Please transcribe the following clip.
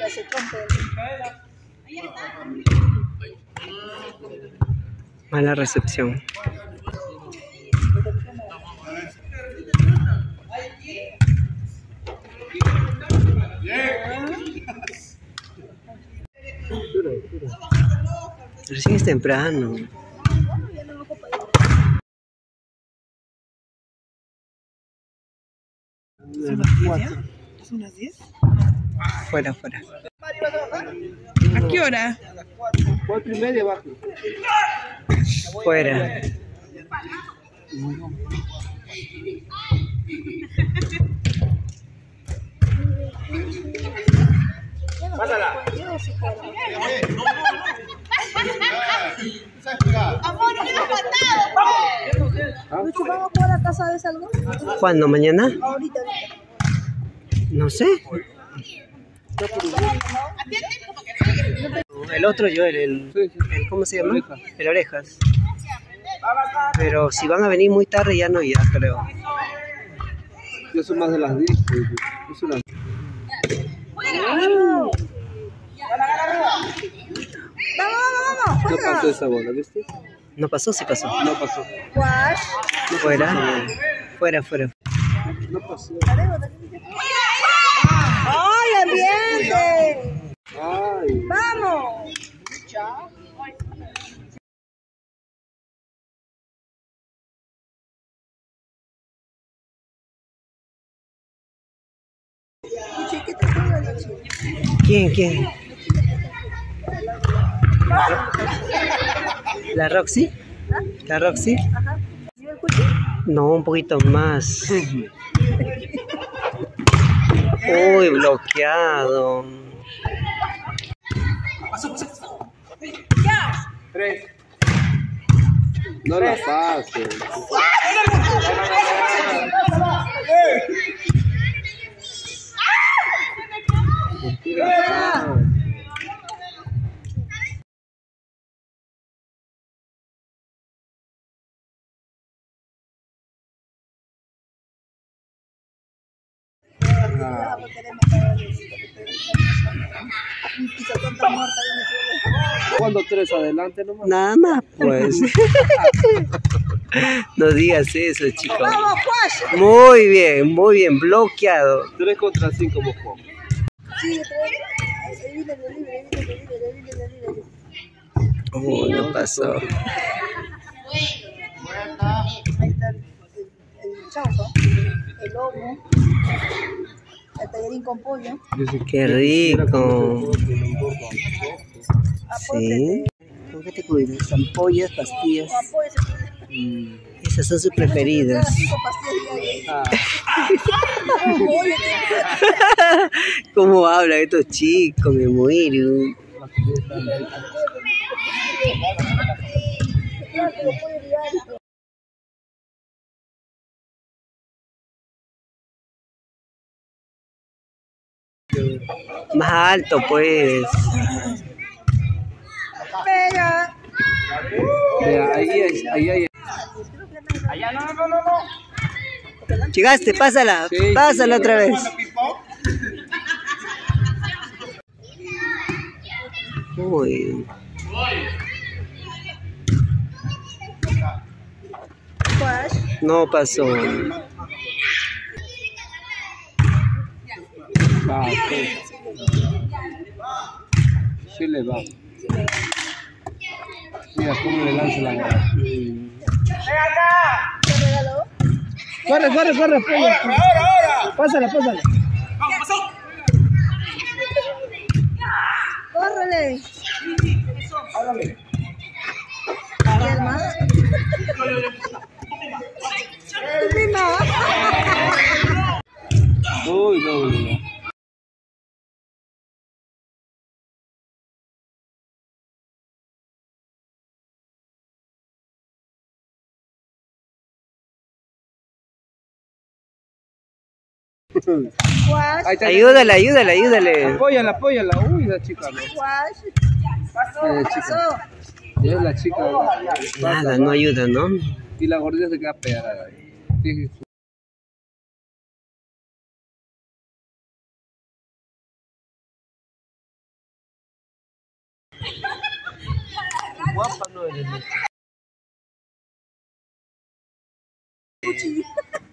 se trompe. Mala recepción. Recién es temprano. ¿Son las 10? Fuera, fuera. ¿A qué hora? 4:30 bajo. Fuera. Pásala. Amor, no hemos faltado. Lucho, ¿vamos a jugar acá, sabes algo? ¿Cuándo? ¿Mañana? Ahorita. No sé. El otro yo, el ¿cómo se llama? El Orejas. Pero si van a venir muy tarde ya no, ya creo. Yo soy más de las 10. Yo soy las... Vamos. No pasó esa bola, ¿viste? ¿No pasó? Sí pasó. No pasó. Wash. Fuera. Fuera. No pasó. ¡Ay, ambiente! Ay. ¡Vamos! ¿Qué te juega, Lucho? ¿Quién? ¿La Roxy? ¿La Roxy? Ajá. ¿Yo escuché? No, un poquito más. Uy, bloqueado. ¡Ya! 3. No la pases. Cuando 3 adelante nomás. Nada más, pues. No digas eso, chico. ¡Vamos, Wash! Muy bien, bloqueado. 3 contra 5 como jugamos. Sí, libre. No pasó. Ahí está el chaufa, el lomo, el tallarín con pollo. Qué rico. Sí. ¿Con qué te cuidas? Ampollas, pastillas. Esas son sus preferidas. 5 pastillas diarias. ¿Cómo hablan estos chicos? Me muero. Más alto, pues. Pega. Ahí. Llegaste, pásala. Sí, Pásala otra vez. Uy. Wash. No pasó. Va, sí le va. Mira cómo le lanza la bola. ¿Te regaló? Corre, ahora. Pásala. ¡Córrele! ¿Y el más? Uy, no. Wash. Ayúdale. Apóyala. Uy, la chica no. Wash. Chica. Ya es la chica. Nada, no ayuda, ¿no? Y la gordita se queda pegada ahí. Guapa no eres.